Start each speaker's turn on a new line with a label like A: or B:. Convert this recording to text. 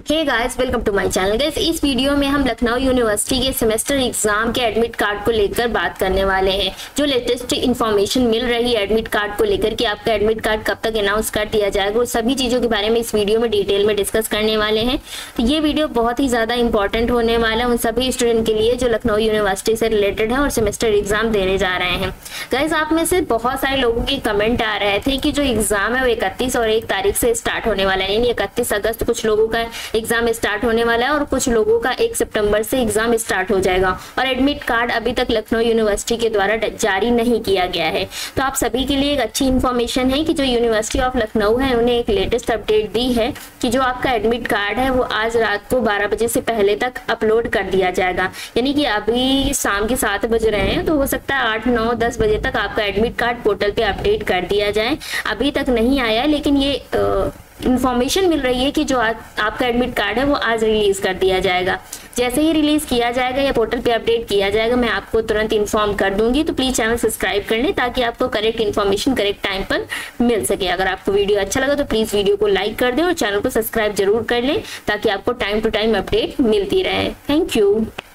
A: Hey guys, welcome to my channel. Guys, इस video में हम लखनऊ यूनिवर्सिटी के सेमेस्टर एग्जाम के एडमिट कार्ड को लेकर बात करने वाले हैं। जो लेटेस्ट इंफॉर्मेशन मिल रही है एडमिट कार्ड को लेकर कि आपका एडमिट कार्ड कब तक अनाउंस कर दिया जाएगा, वो सभी चीज़ों के बारे में इस वीडियो में डिटेल में डिस्कस करने वाले हैं। तो ये वीडियो बहुत ही ज़्यादा इंपॉर्टेंट होने वाला है उन सभी स्टूडेंट के लिए जो लखनऊ यूनिवर्सिटी से रिलेटेड है और सेमेस्टर एग्जाम देने जा रहे हैं। गाइस, आप में से बहुत सारे लोगों के कमेंट आ रहे थे कि जो एग्जाम है वो 31 और 1 तारीख से स्टार्ट होने वाला है, यानी 31 अगस्त कुछ लोगों का एग्जाम स्टार्ट होने वाला है और कुछ लोगों का 1 सितंबर से एग्जाम स्टार्ट हो जाएगा और एडमिट कार्ड अभी तक लखनऊ यूनिवर्सिटी के द्वारा जारी नहीं किया गया है। तो आप सभी के लिए एक अच्छी इन्फॉर्मेशन है कि जो यूनिवर्सिटी ऑफ लखनऊ है उन्हें एक लेटेस्ट अपडेट दी है कि जो आपका एडमिट कार्ड है वो आज रात को 12 बजे से पहले तक अपलोड कर दिया जाएगा। यानी कि अभी शाम के 7 बज रहे हैं, तो हो सकता है 8, 9, 10 बजे तक आपका एडमिट कार्ड पोर्टल पे अपडेट कर दिया जाए। अभी तक नहीं आया, लेकिन ये इंफॉर्मेशन मिल रही है कि जो आपका एडमिट कार्ड है वो आज रिलीज कर दिया जाएगा। जैसे ही रिलीज किया जाएगा या पोर्टल पे अपडेट किया जाएगा, मैं आपको तुरंत इन्फॉर्म कर दूंगी। तो प्लीज चैनल सब्सक्राइब कर लें ताकि आपको करेक्ट इन्फॉर्मेशन करेक्ट टाइम पर मिल सके। अगर आपको वीडियो अच्छा लगा तो प्लीज वीडियो को लाइक कर दें और चैनल को सब्सक्राइब जरूर कर लें ताकि आपको टाइम टू टाइम अपडेट मिलती रहे। Thank you.